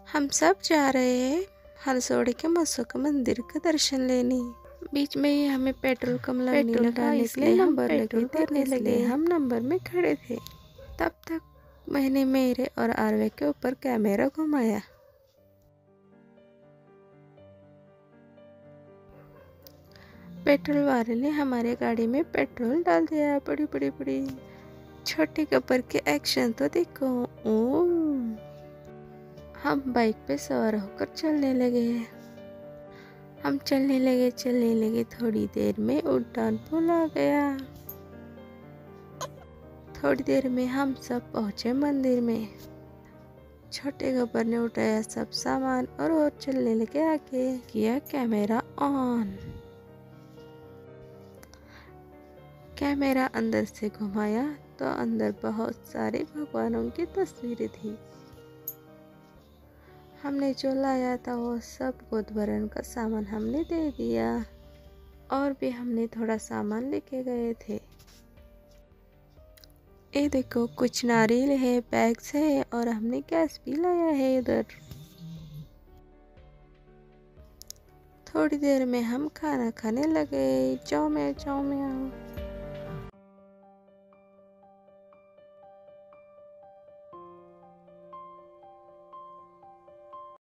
हम सब जा रहे हैं हलसोड़ी के मसोका मंदिर का दर्शन लेने। बीच में ही हमें पेट्रोल कम लगने लगा, इसलिए नंबर लगे हम नंबर में खड़े थे। तब तक मैंने मेरे और आरवे के ऊपर कैमरा घुमाया। पेट्रोल वाले ने हमारे गाड़ी में पेट्रोल डाल दिया। बड़ी बड़ी बड़ी छोटे गब्बर के एक्शन तो देखो। हम बाइक पे सवार होकर चलने लगे। थोड़ी देर में उड़ान पुल आ गया। थोड़ी देर में हम सब पहुंचे मंदिर में। छोटे गब्बर ने उठाया सब सामान और चलने लगे आगे। किया कैमरा ऑन। कैमरा अंदर से घुमाया तो अंदर बहुत सारे भगवानों की तस्वीरें थी। हमने जो लाया था वो सब गोद भरन का सामान हमने दे दिया और भी हमने थोड़ा सामान लेके गए थे। ये देखो कुछ नारियल है, बैग्स है और हमने गैस भी लाया है इधर। थोड़ी देर में हम खाना खाने लगे। चाओ में